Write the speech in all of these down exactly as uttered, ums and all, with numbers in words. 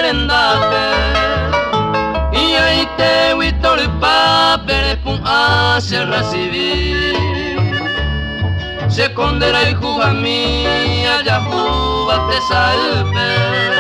vendape y ahí te huito el papel hacia recibir se esconderá el juga mía ya juba te salpe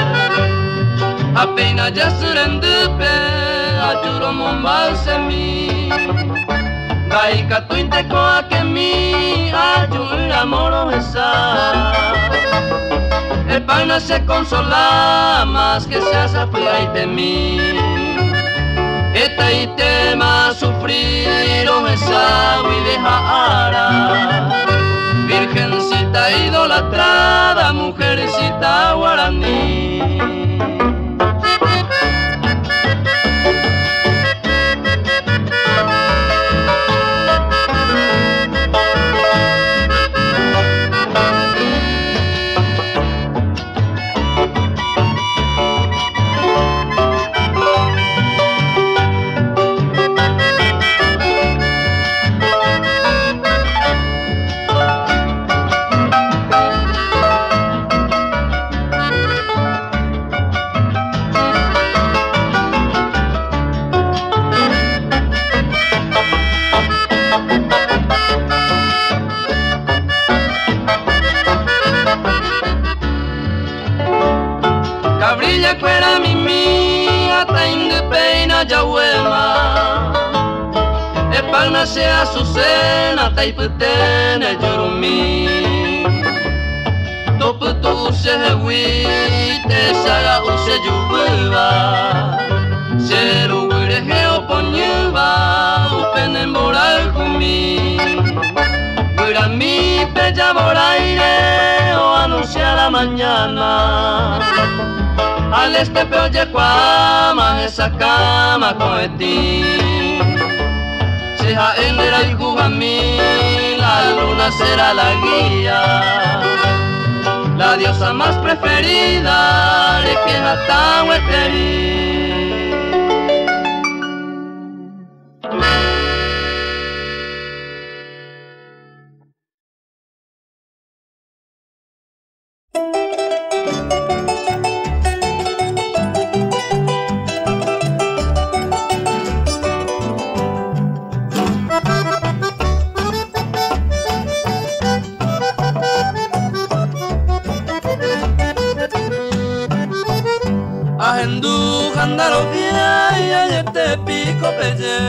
apenas ya surendupe ayuro mombal semi gaika tuinte koa que mi ayun amor esa el pana se consola más que se hace fría y temí esta y tema sufrir o esa y dejara virgencita idolatrada mujercita guaraní. Cabrilla cuera mi mía, tainde peina yawema. Epalna se azucena, taipetene yorumi. Toputu se hewite, saga use yubueva. Seru wire geo ponyeva, upene moral kumi. Wira mi bella boraire, o anuncia la mañana. Al este oye cuama esa cama cohetí si jaenera y jugami la luna será la guía la diosa más preferida de que jatan hueterí. Ajendu jandaro via y este pico pelle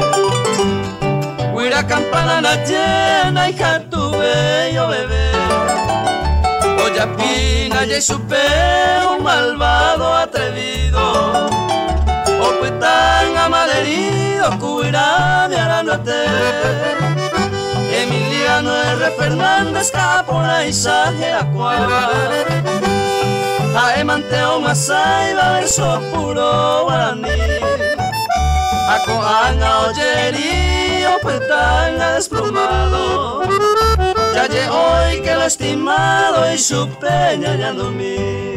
Huira campana la llena y tu bello bebé Oya pina y supe un malvado atrevido O pues tan amalherido cuira de aranote Emiliano R. Fernández Capona y Sajera Cuadra Ae manteo masaiba verso puro guaraní Ako anga oyerío petanga desplomado Ya lle hoy que lo estimado y su peña ya no mí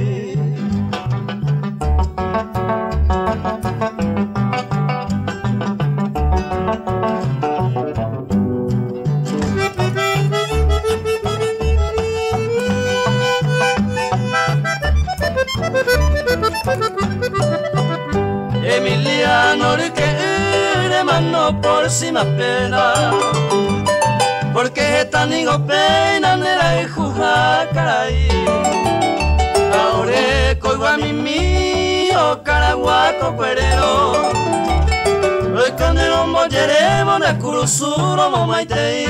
Emiliano que ere mano por si me pena Porque esta nigo pena nera y juja caray Ahora coigo a mi mío caraguaco cuerero Hoy canero molleremo ne curusuro momaitei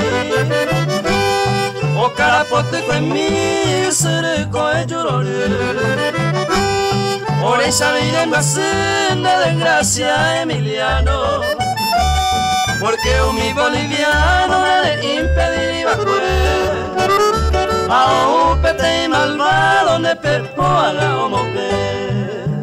O carapote con mi sere coi giurore Ora sabiré en de desgracia Emiliano Porque un mi boliviano me de impedir iba pues A un pete y malvado ne pepo haga homo pe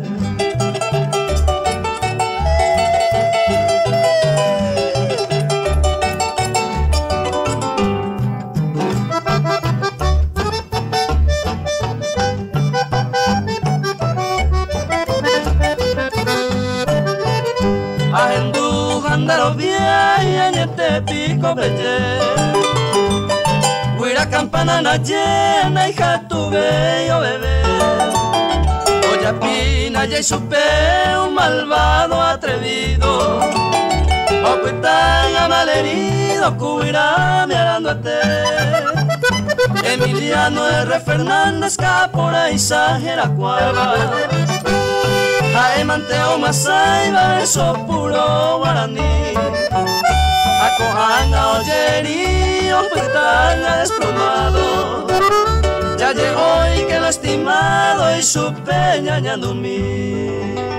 Andaro vieja en este pico belle Huira campana na llena hija tu bello bebé Yapina ya supe un malvado atrevido, o cuitanga malherido, cubrirá mirándote. Emiliano R. Fernández, Capora y Sajera Cuava, Jaimanteo Masai, verso puro guaraní. Acohanga oyerío, cuitanga desplomado, ya llegó y que lo estimado y su peña ñandumí.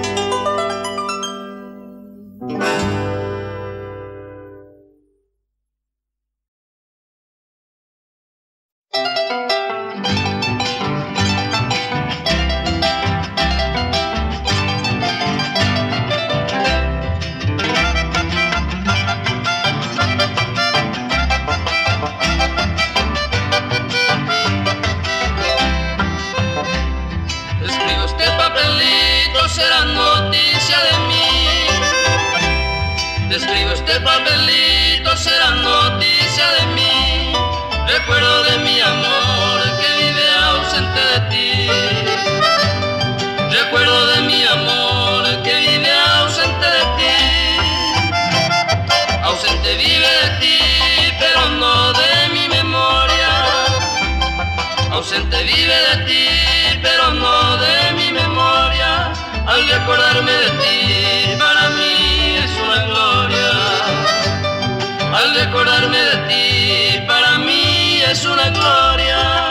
Ausente vive de ti, pero no de mi memoria. Al recordarme de ti, para mí es una gloria. Al recordarme de ti, para mí es una gloria.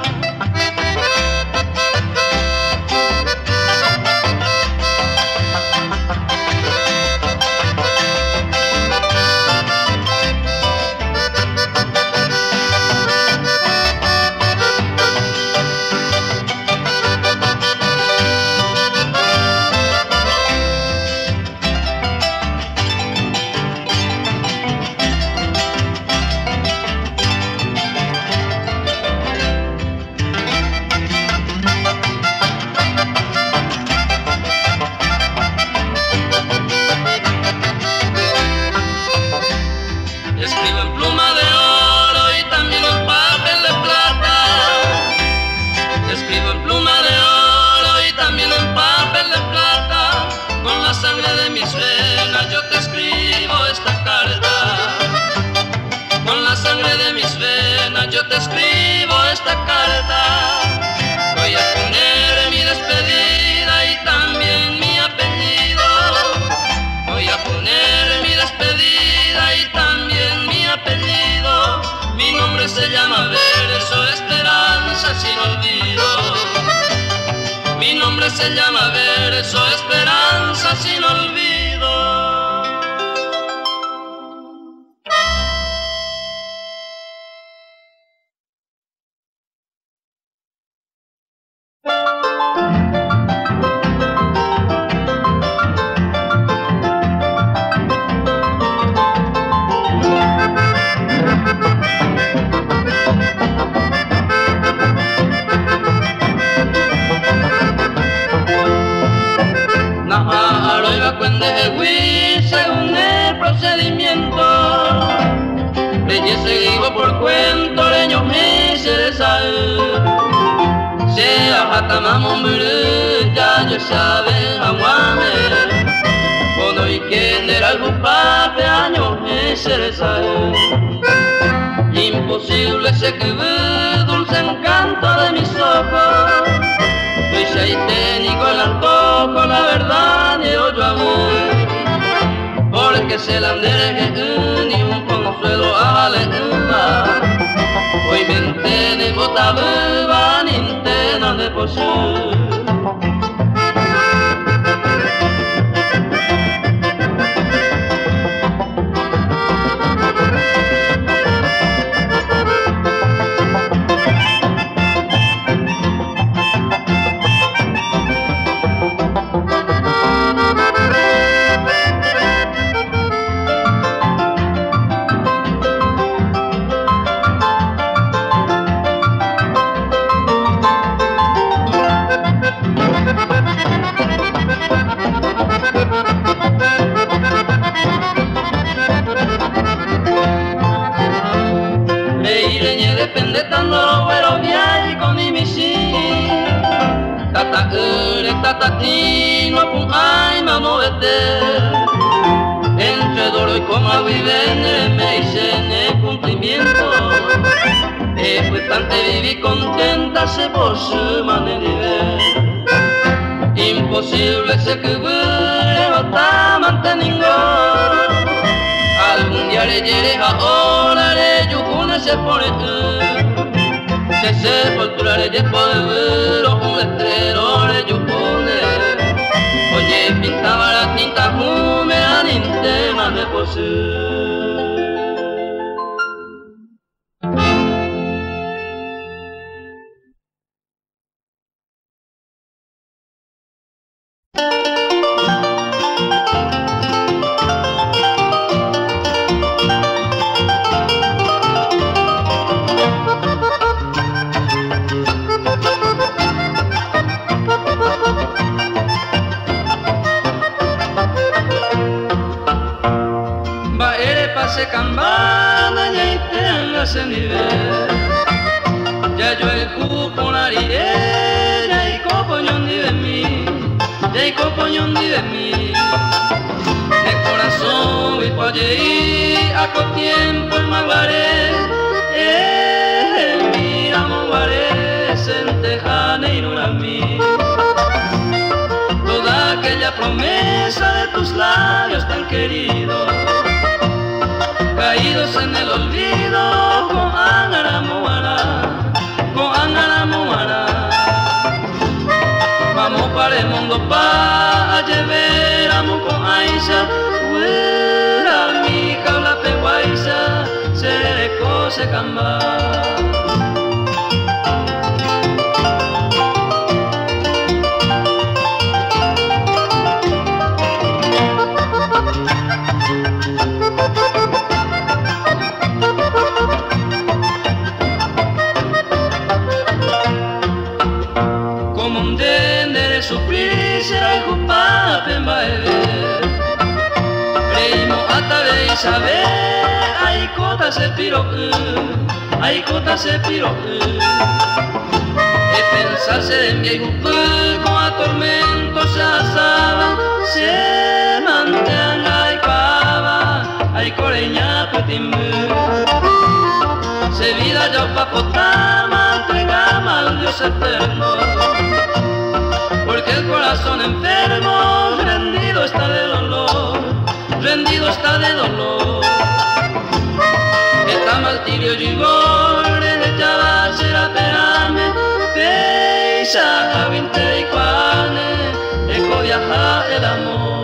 Yo te escribo esta carta, voy a poner mi despedida y también mi apellido. Voy a poner mi despedida y también mi apellido. Mi nombre se llama Verso, Esperanza sin olvido. Mi nombre se llama Verso, Esperanza sin olvido. Según el procedimiento, belleza digo por cuento, leño me cerezal. Se ajatamamos mure, ya yo sabe, aguame. Cuando y quien era el bupape, año me cerezal. Imposible se que ve dulce encanto de mis ojos. Soy seitenio el antojo, la verdad y yo amor. Porque se la andere ni un consuelo a la hoy me entiende bota beba ni intena de posur. tatino pun ay mamovete entre dolo y coma viven me dicen el cumplimiento e pues tante viví contenta se por su manera imposible se que no está manteniendo algún día le llegue ahora le yucune se pone se sepultura le llevo de ver un letrero le yucune oye pintaba la tinta húmeda ni tema me posee. Se cambana ya y tenga se nivel ya yo el cupo nariré ya y copoñón ni de mí ya y copoñón ni de mí de corazón y polle a con tiempo el maguaré eh mira maguaré sentejane y no a mí toda aquella promesa de tus labios tan queridos caídos en el olvido con Angara Moara, con Angara Moara. Vamos para el mundo pa' llevéramos con Aisha, fuera mi cabla peguaisa, se le cose camba. Saber, hay cota se piro, hay cota se piro. E pensarse en mi hijo con a tormento se asaba, se mantenga y cava, hay coreña petimbu. Se vida ya papotama, entregama al Dios eterno, porque el corazón enfermo rendido está de dolor. Rendido está de dolor está martirio llegó de chava será perame peisa a veinte y cuane eco viaja el amor.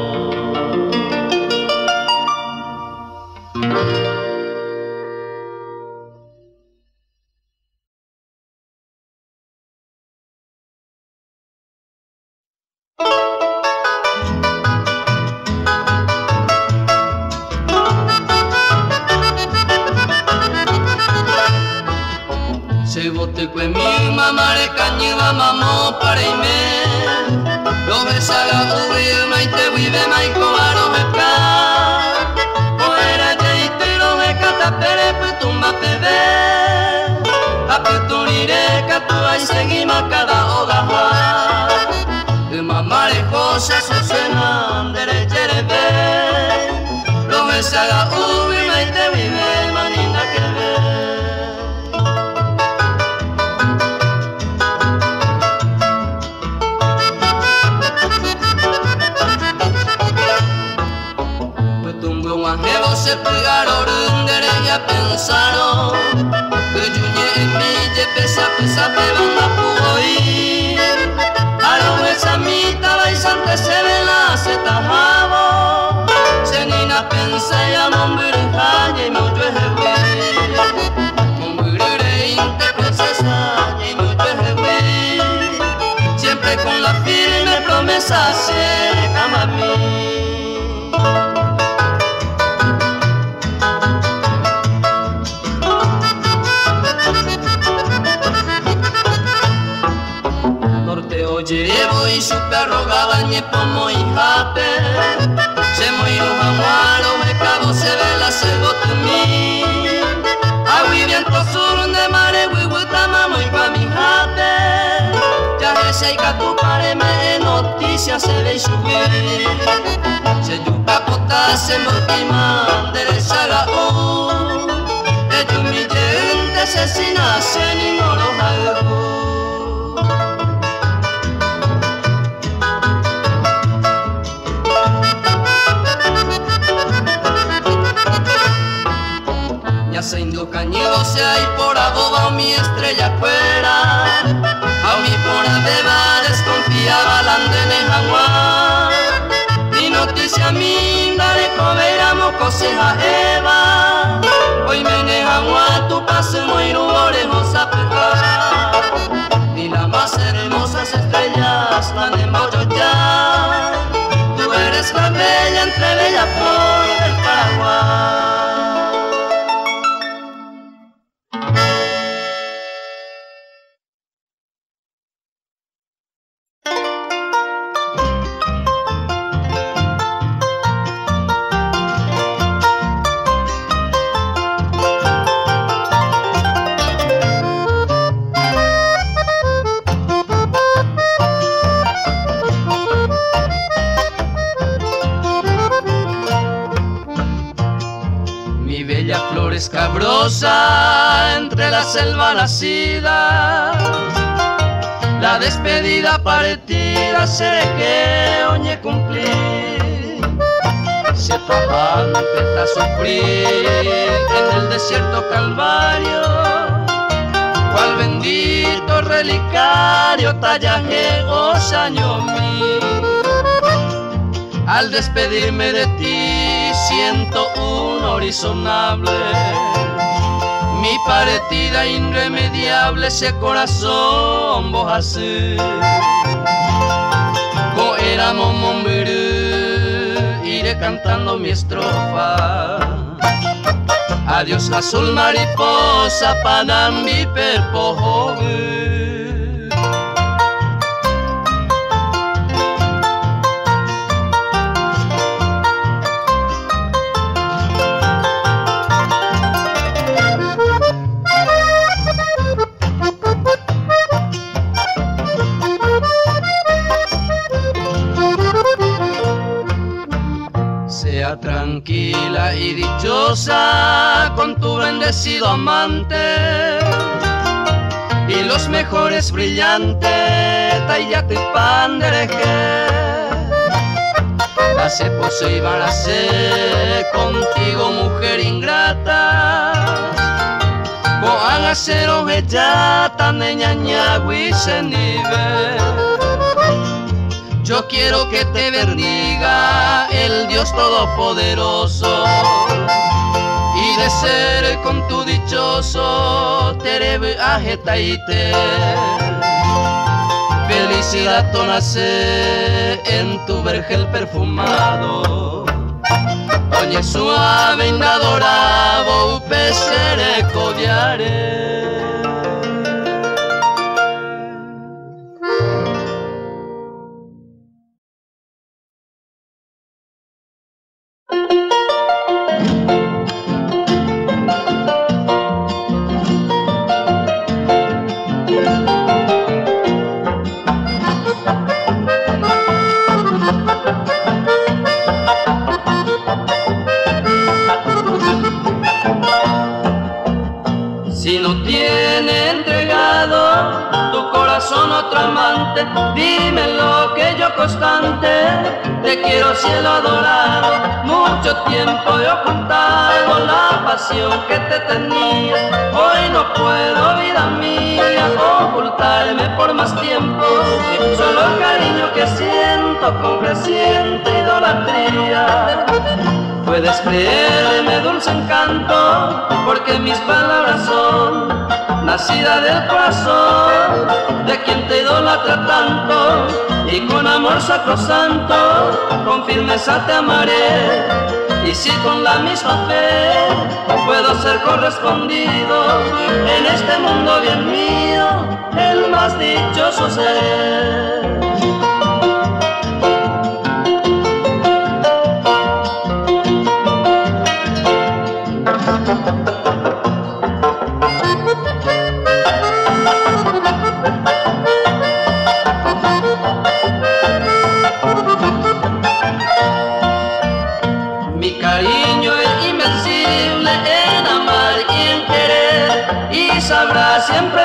Se bote que mi mamá le cañiba mamó para irme lo besaga ubi maite vive maiko aro meca o era jeite lo me cata pere putumba pebe a putunire catua y seguima cada hogaja de mamá le cosas su cenan dere jerebe lo besaga ubi maite vive maninda que ve. Se pegaron de ella pensaron que yo en mi je pesa pesa pe banda puoi a lo esa mita baisante se vela se tajabo se nina pensa ya mombir calle mo yo ewe mombir inte princesa y mo yo ewe siempre con la firme promesa se cama a mí. Llevo y su perro gabañe pomo y jate se moyo jamuaro me cabo se ve la selva tu mí agui viento sur de mare huihuita mamo y pa mi jate ya que se tu pare me no noticia se ve subir. Se yupa pota se motima derecha la u. El humillante asesina se ni moro algo. Se indocañido se hay por adoba mi estrella fuera. A mi por adeba desconfiaba la andene jagua. Ni noticia minda de cobera mocoseja eva. Hoy me jagua tu pase muy orejos a pejar. Ni las más hermosas estrellas van en bollo ya. Tú eres la bella entre bella flor del Paraguay. Escabrosa entre la selva nacida, la despedida partida seré que oñe cumplir. Se fajante a sufrir en el desierto calvario, cual bendito relicario tallaje osaño mí. Al despedirme de ti siento un horizonable, mi partida irremediable, ese corazón vos así. Co era momombiru, iré cantando mi estrofa. Adiós azul mariposa, panambi perpojovi. Tranquila y dichosa con tu bendecido amante y los mejores brillantes tallate pan dereje. Las esposas iban a ser contigo mujer ingrata, coan a ser ovejata de ñañagui se nivel. Yo quiero que te bendiga el Dios Todopoderoso y de ser con tu dichoso terebe ajetaite. Felicidad tu nace en tu vergel perfumado. Oye suave y adorado upesere codiare. Si no tiene entregado tu corazón otro amante, dime lo que yo constante te quiero cielo adorado. Mucho tiempo he ocultado la pasión que te tenía, hoy no puedo, vida mía, ocultarme por más tiempo. Solo el cariño que siento con creciente idolatría. Puedes creerme dulce encanto, porque mis palabras son nacidas del corazón de quien te idolatra tanto, y con amor sacrosanto, con firmeza te amaré. Y si con la misma fe puedo ser correspondido, en este mundo bien mío, el más dichoso seré.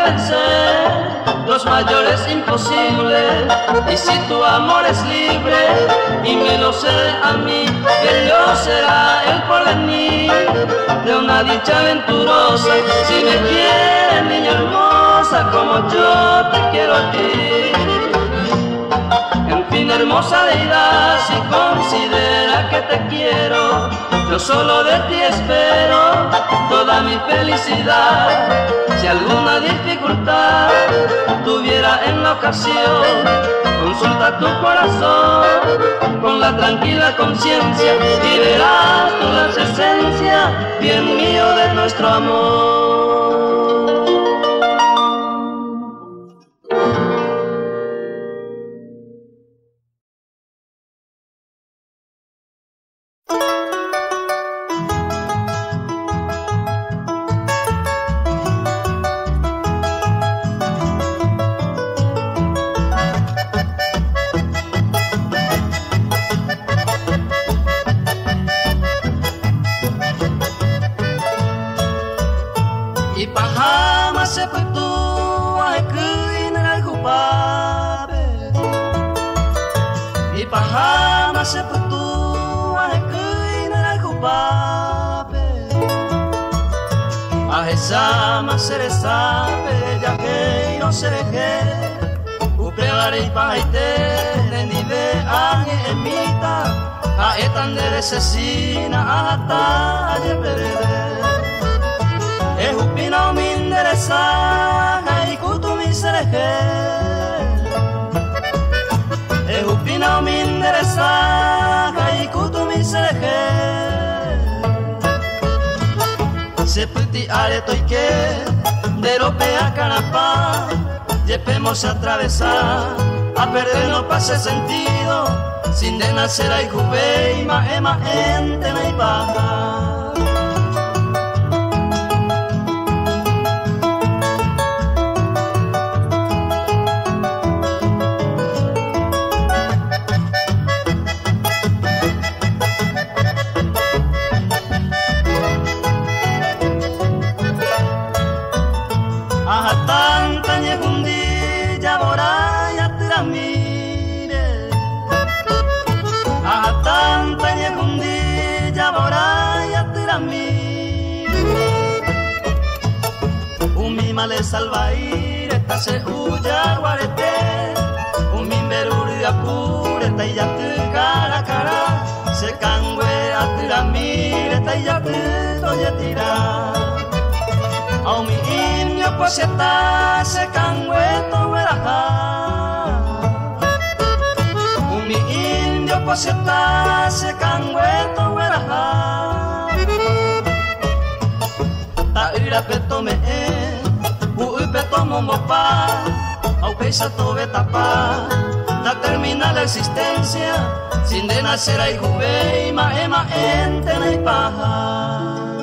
vencer los mayores imposibles. Y si tu amor es libre y me lo cede a mí, bello será el porvenir de una dicha aventurosa. Si me quieres, niña hermosa, como yo te quiero a ti. En fin, hermosa deidad, si considera que te quiero, yo solo de ti espero toda mi felicidad. Si alguna dificultad tuviera en la ocasión, consulta tu corazón con la tranquila conciencia y verás tu dulce esencia, bien mío, de nuestro amor. Sama seresa bella que no serege upreare y paite nendive ane emita a etan de resesina hasta ayer perede es upina mi endereza y kutu mi serege es upina mi endereza y kutu mi serege. Se puti areto y que de ropea carapá, llevemos a atravesar, a perder no pase sentido, sin de nacer hay juve y ma ema ente na y baja. Le salvair esta se huya guarete un mimberuri de apur esta y ya te cara a cara se cangue a tiramir esta y ya te toye tira a mi indio pues está se cangue to veraja un mi indio pues está se cangue to veraja ta ira peto me tomo mopa, aunque se tobe tapa, la termina la existencia, sin de nacer hay juve y ma ema ente na y paja.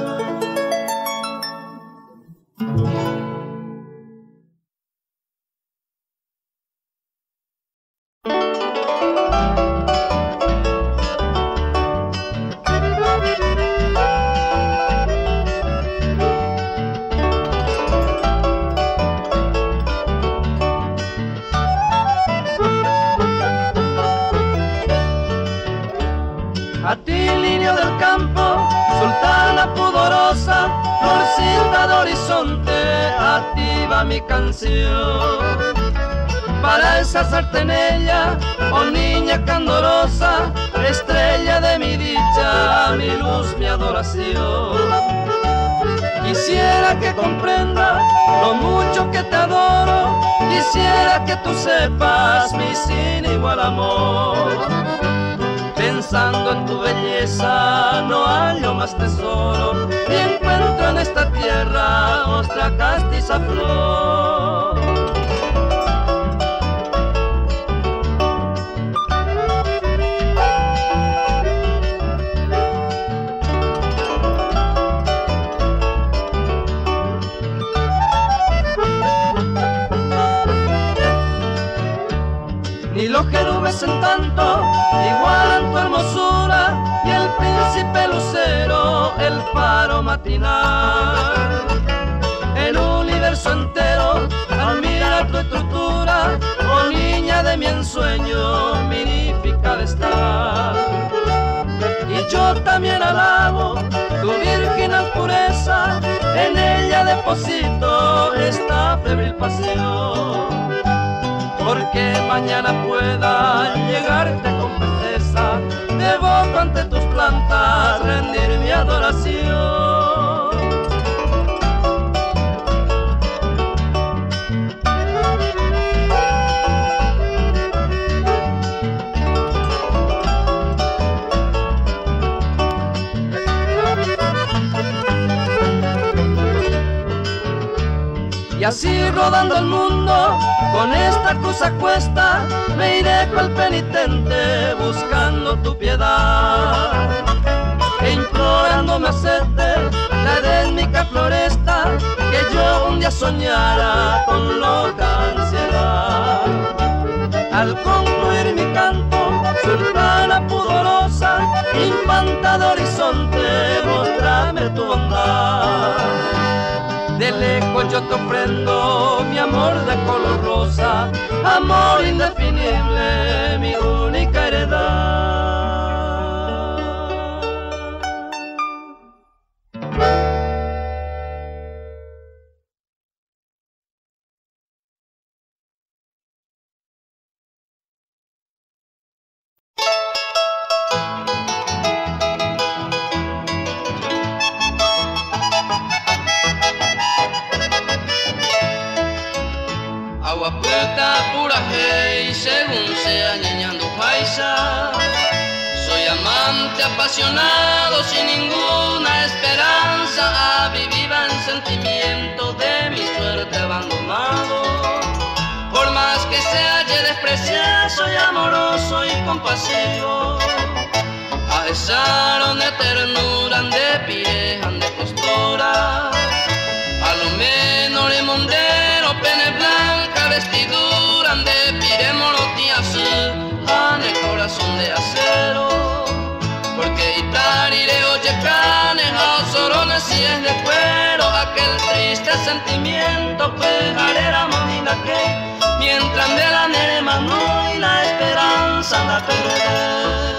A ti, lirio del campo, sultana pudorosa, florcita de horizonte, a ti va mi canción. Para exaltarte en ella, oh niña candorosa, estrella de mi dicha, mi luz, mi adoración. Quisiera que comprendas lo mucho que te adoro, quisiera que tú sepas mi sin igual amor. Pensando en tu belleza no hallo más tesoro, ni encuentro en esta tierra otra castiza flor. Ni los querubes en tanto igualan tu hermosura, y el príncipe lucero el faro matinal. El universo universo entero al mirar tu estructura, oh niña de mi ensueño, mirífica de estar. Y yo también alabo tu virginal pureza, en ella deposito esta febril pasión, porque mañana pueda llegarte con presteza, devoto ante tus plantas rendir mi adoración. Y así rodando el mundo, con esta cruz a cuesta, me iré cual penitente buscando tu piedad, e implorando me acepte la edémica floresta, que yo un día soñara con loca ansiedad. Al concluir mi canto, sultana pudorosa, infanta de horizonte, mostrame tu bondad. De lejos yo te ofrendo mi amor de color rosa, amor indefinible, mi única heredad. Agua puerta pura hey, según sea ñeñando paisa. Soy amante apasionado sin ninguna esperanza, aviviva en sentimiento de mi suerte abandonado. Por más que se halle despreciado, soy amoroso y compasivo. Aesaron de ternura, de pie, de postura. A lo menos le mondero, pene blanca, vestidura de pire morotiazú, en el corazón de acero. Porque itarire oye canes, a sorones si es de cuero, aquel triste sentimiento que galera monina que, mientras me la nere mano y la esperanza anda a perder.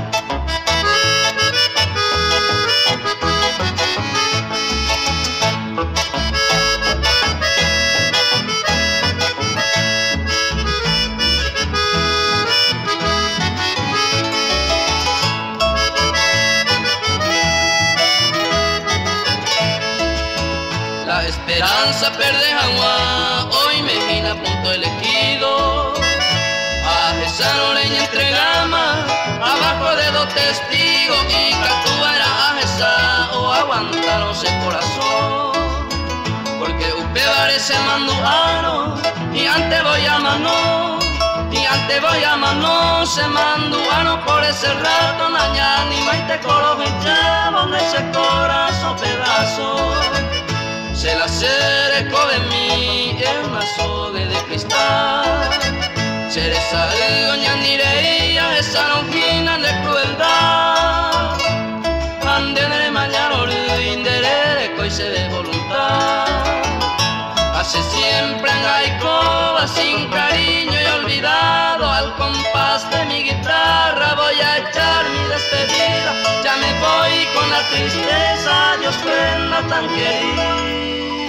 La esperanza perde agua, hoy me gina punto elegido. A esa oreña entre gama, abajo de dos testigos, y catúa era a esa o aguantaron ese corazón. Porque usted parece manduano, y antes voy a mano, y antes voy a mano, se manduano por ese rato, naña ni maite coro echaba ese corazón pedazo. Se la cercó de mí en una soga de cristal. Cereza de doña Nireia, esa lonjina de crueldad. Andene mañana indere coise de voluntad. Hace siempre en Gaicoba sin cariño y olvidado. Al compás de mi guitarra voy a echar mi despedida. Ya me voy con la tristeza, Dios prenda tan querida.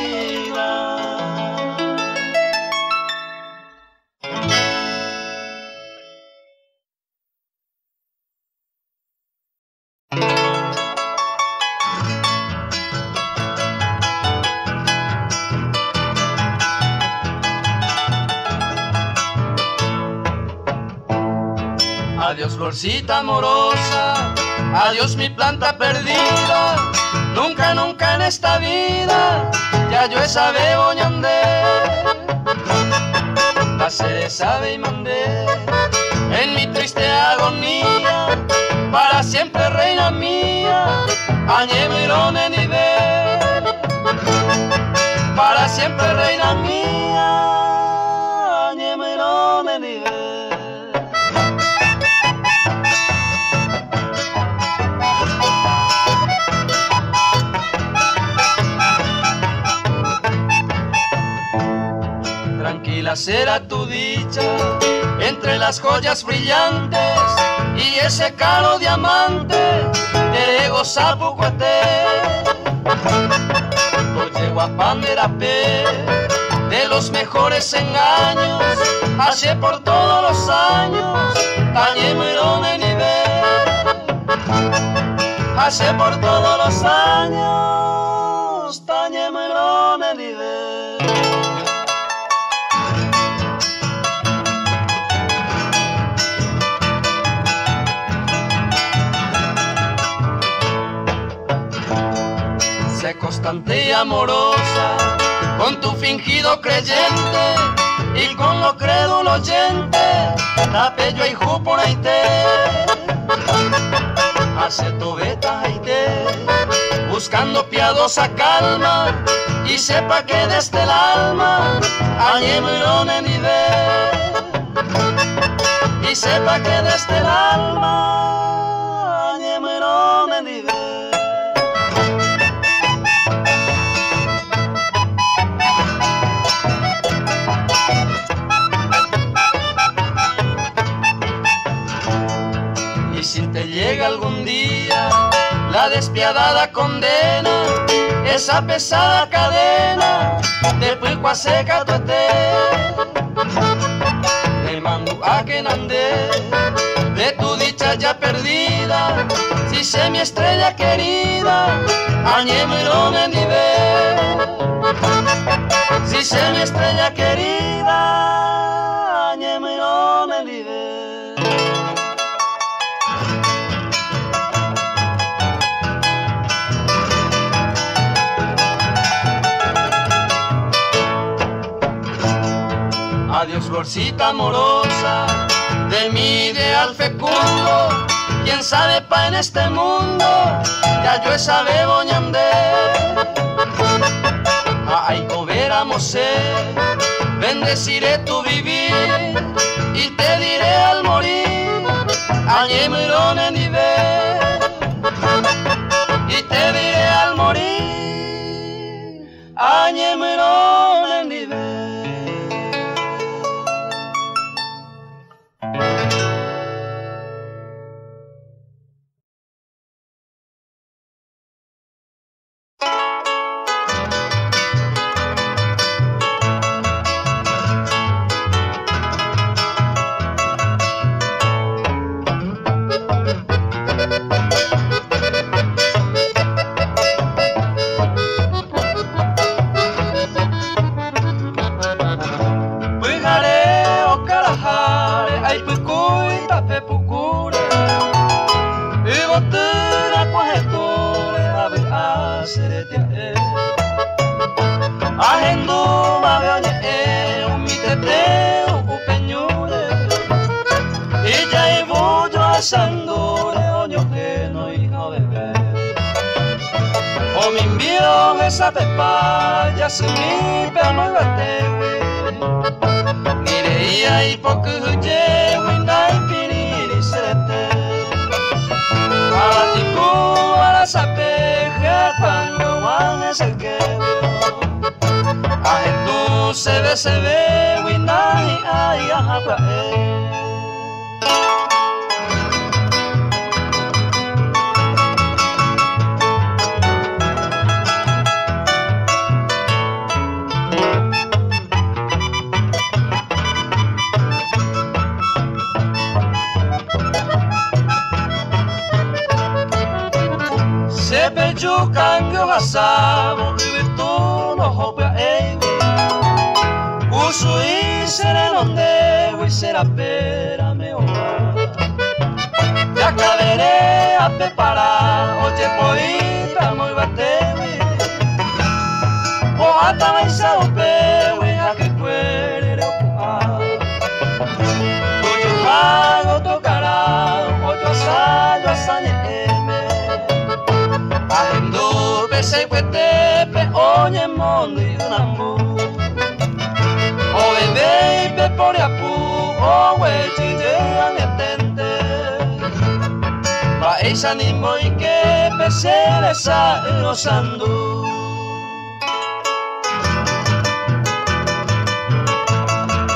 Adiós florcita amorosa, adiós mi planta perdida. Nunca, nunca en esta vida ya yo esa bebo ñandé. La cereza y mandé en mi triste agonía, para siempre reina mía, añemirón en nivel. Para siempre reina mía, añemirón en nivel. será tu dicha entre las joyas brillantes y ese caro diamante ere gozapu cuate. Oye guapanderapé de los mejores engaños, hace por todos los años, tañe merone nivel, hace por todos los años, tañe merone nivel. Sé constante y amorosa con tu fingido creyente y con lo crédulo oyente, tapello y jupora y te hace tu beta y te buscando piadosa calma y sepa que desde el alma añemerone ni ve y sepa que desde el alma añemerone ni ve. Si te llega algún día la despiadada condena, esa pesada cadena de puicua seca tuete, te mando a que nande de tu dicha ya perdida, si sé mi estrella querida, añemerone ni ve, si sé mi estrella querida, añemerone ni ve. Adiós florcita amorosa de mi ideal fecundo, quién sabe pa' en este mundo, ya yo esa bebo ñandé. Ay, coberamos, bendeciré tu vivir y te diré al morir, añemerone ni ve, y te diré al morir, añemerone ni ve. Sandore oño que no hija bebé o mi envío esa pepa ya se mi perno y batewe ni leía y poco huye winda y piriri serete a la ticu a la sapeja cuando van es el que a tu se ve se ve winda y ay ajá pa eh. Yo cambio gasabo y tú no hopia ei uso y seré donde voy será pera me oa ya caberé a preparar oye poita muy batewi o hasta me sao pewi a que puere ocupar tuyo hago tocará ocho asallo asañe se puete pe oye mondi unambu o bebé pe por apu o wechi de anetente pa esa ni muy que pe se lesa rozando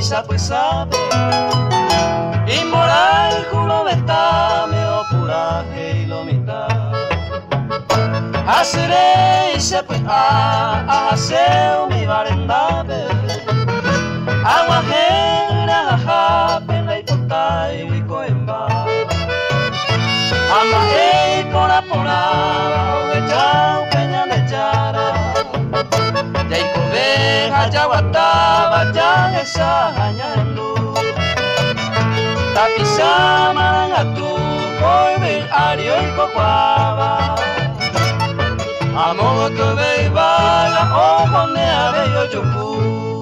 isa pues sabe y moral culo beta me opuraje y lo mitad haceré y se pues a hacer mi barendabe aguajera jape la hipota y wicoemba ama e pora pora oge chao peña lechara ya ikobe hajawataba ya esa hañandu tapisa marangatu koibe ario y cocuaba amo que beiba la ojo ne abeyo yuku.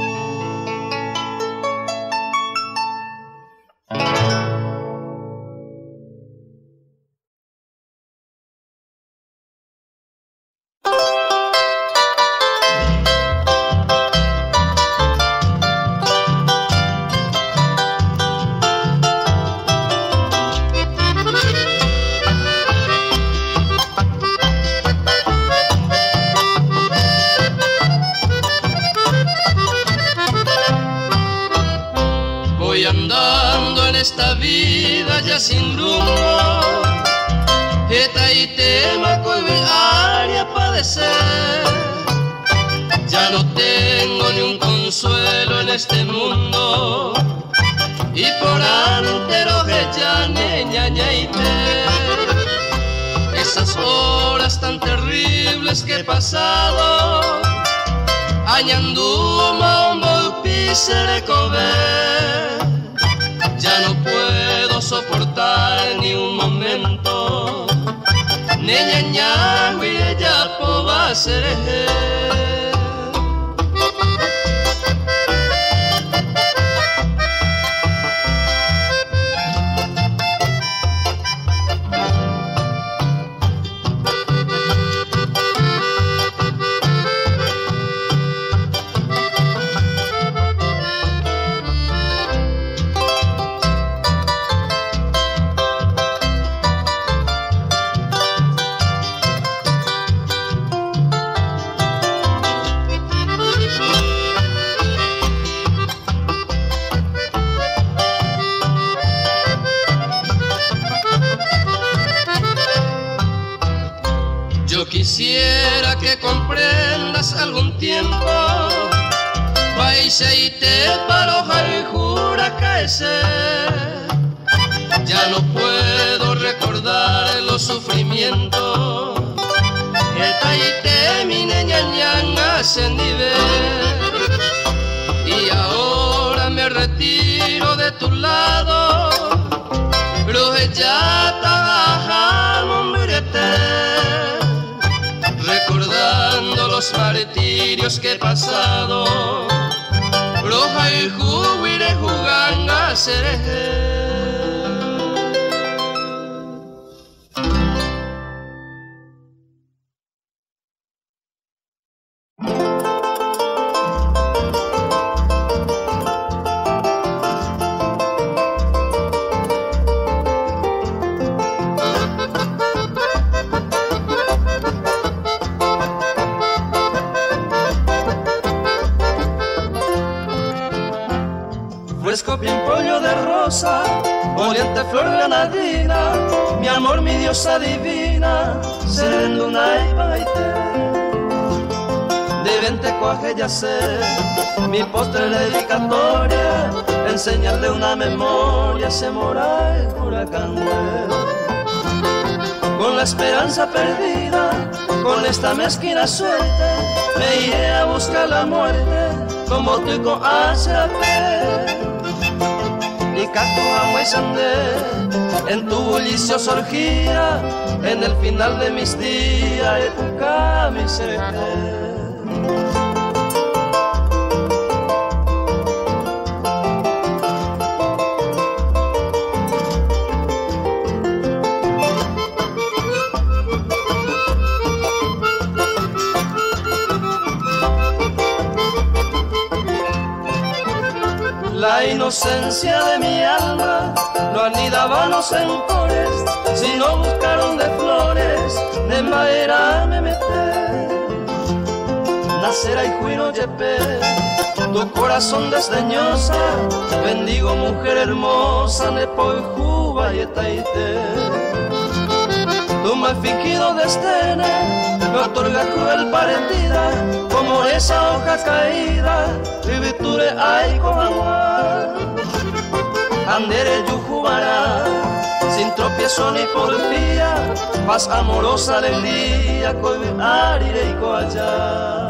Voy andando en esta vida ya sin rumbo, eta y tema coibearia padecer. Ya no tengo ni un consuelo en este mundo, y por antero que ya ña ñaite. Esas horas tan terribles que he pasado, añandú mambo pisere cober. Ya no puedo soportar ni un momento, ni ña ña huire ya po va a ser. Yo quisiera que comprendas algún tiempo, paise y te paroja y jura caecer. Ya no puedo recordar los sufrimientos que taite mi niña ñanga hacen nivel. Y ahora me retiro de tu lado, bruje ya taja recordando los martirios que he pasado, roja y jubire jugando a ser. Fresco pimpollo de rosa, oliente flor granadina, mi amor, mi diosa divina, serendo una ibaite. De vente coaje ya sé, mi postre dedicatoria, enseñarle una memoria, se mora el huracán. Con la esperanza perdida, con esta mezquina suerte, me iré a buscar la muerte, como tú con hace a fe. Y canto amo y sandé en tu bulliciosa orgía, en el final de mis días, en tu camiseta. La inocencia de mi alma no anidaban los encores, sino buscaron de flores, de madera me meté. Nacerá y juino yepe, tu corazón desdeñosa, bendigo mujer hermosa, nepo y juba y etaite. Tu mal fingido destene me otorga cruel partida, como esa hoja caída, y viture ay coagua. Andere yujubará, sin tropiezo ni porfía, paz amorosa alegría, coibiré y coallá.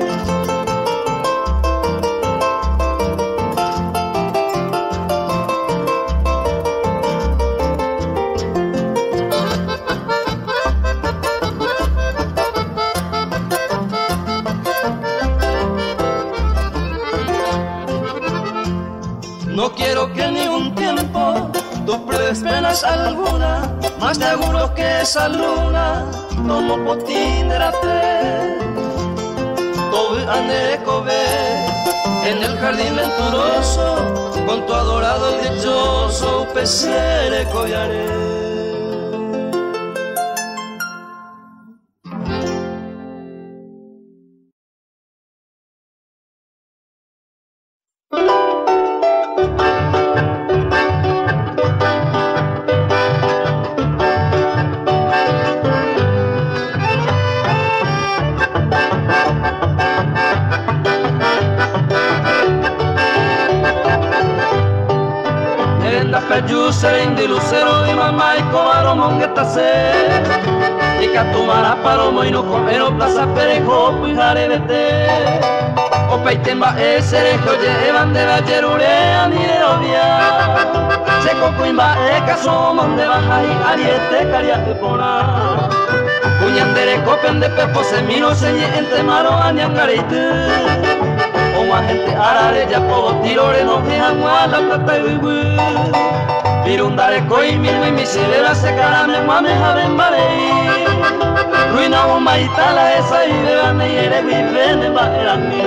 No quiero que ni un tiempo tú pruebes penas alguna, más te aseguro que esa luna tomo potín de la fe. Todo ande cobe en el jardín venturoso, con tu adorado y dichoso pesere collaré. Serende lucero y mamá y cobaro mongueta se y catumara palomo y no comero plaza perejo pujare vete o peitemba eserejo llevan de la yerure ni de novia se cocuimba e caso monde baja y ariete caria que pona cuñandere copen de pepo se miro señe entre maro añangarite o más gente arare ya po tirore no fijan la plata y Pirundare koi milme misilera se cara me mame jaben barei Ruina o maitala esa y de bane y ere viven en bajerami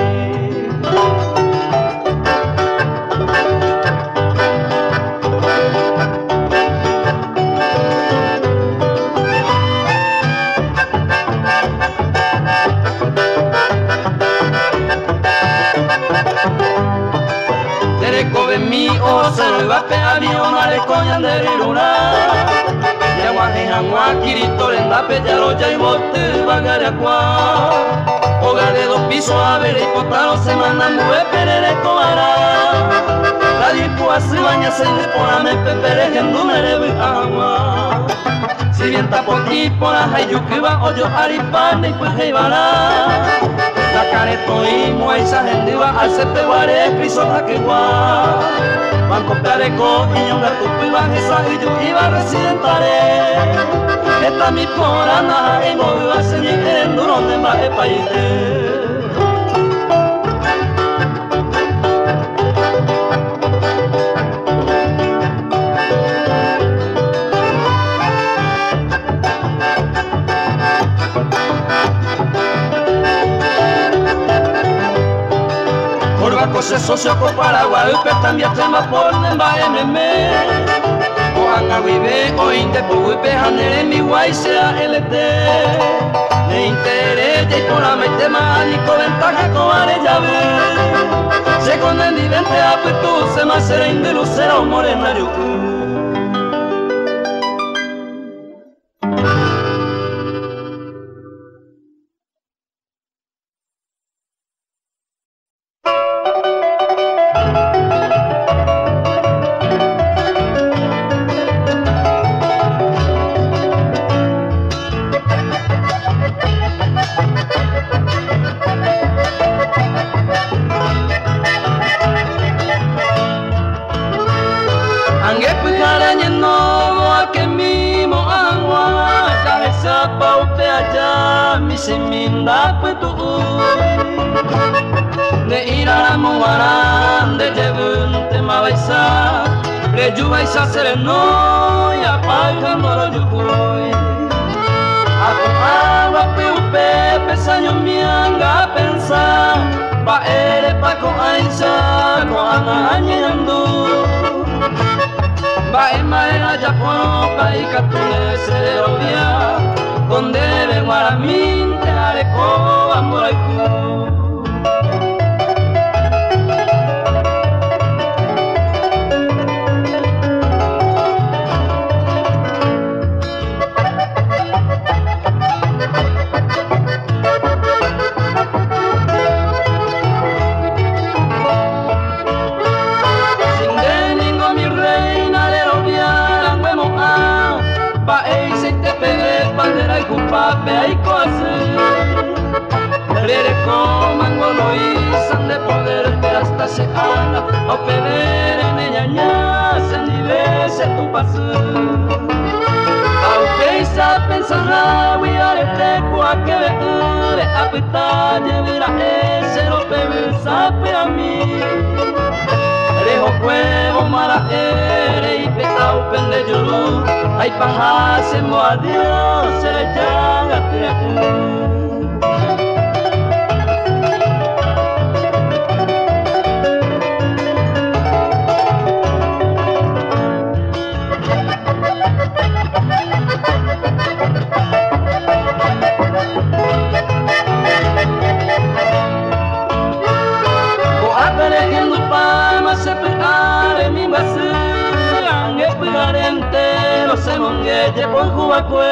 mi o se lo iba a pegar mi ona de coña de viruna y aguaje agua kirito lenda pellaro ya y bote bagare aqua hogar de dos pisos a ver y potaro se mandan nube perere coara la dipo así baña se le pona me pepere gendu merebe agua si bien tapo ti pona hayukiba o yo aripane y pues heibara la careto y muesa gente va al sete guare piso jaquegua van copiare co y yo gato piba esa y yo iba residentare esta mi porana y no iba a seguir en duro de más de país se socio con Paraguay, pero también tema por nemba M M. O anga vive o inte por wipe hanere mi guay sea L T. Le interés y por la mente más y con ventaja con ya ve. Se con el vivente a tú se más será de lucero morenario. Juvaisa sereno y apagando los yucuy a tu agua piupe pesaño mianga pensar pa ere pa con aisa con anañando va en maera ya por pa y catule serovia donde ven guaramín te areco amoraiku hay cosas. Rere coman goloizan de poder hasta se haga o pedir en ella ña se nivese tu paso. Aunque isa pensará voy a reflejo a que ve a pita llevar a ese lo pedir sabe a mí. Rejo huevo mala ere y petao pende lloró ay paja se mo adiós se le llaga te. Ye por Cubacué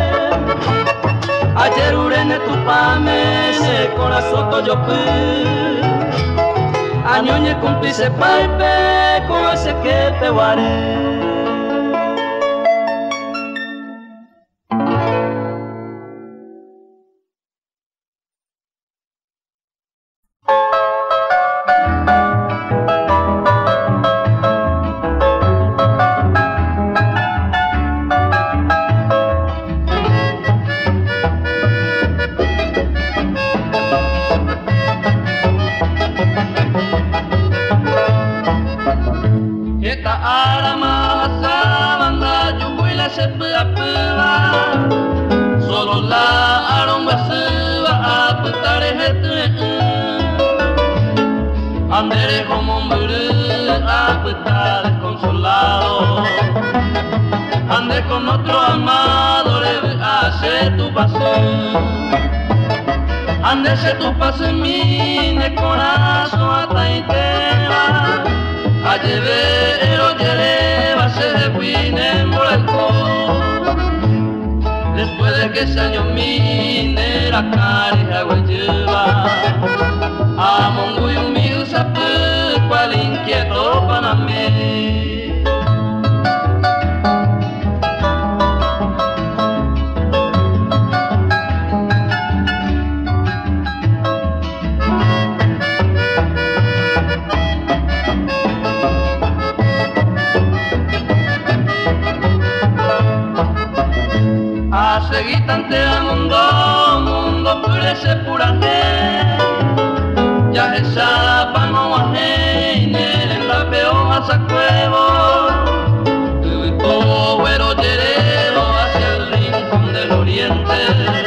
ayer urene tu pame se corazón yo pi añoñe cumplice palpe con ese que te guaré. Solo la aroma se va a putar Andere como un bebé a putar desconsolado. Ande con otro amado le hace tu pasión. Ande se tu paso en mí de corazón hasta entera. A lleve o lleva se define en vuelco. Después de que se año mine la carija lleva a mongo y un mío sape cual inquieto para mí. A seguir tantea mundo, mundo purece purane. Ya esa pano ajene, en la peoja sacuevo. Todo güero llerevo hacia el rincón del oriente.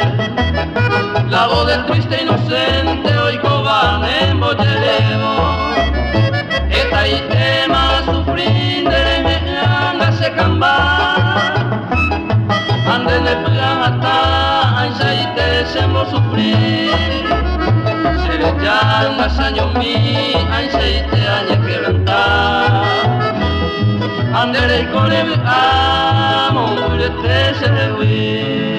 La voz del triste inocente oigo van en bollerevo. Esta y tema sufrir de me se cambar. Ande de plan hasta ancha y te hacemos sufrir. Se le llama años mi ancha y te añe quebrantar. Ande con el amo, te se le huir.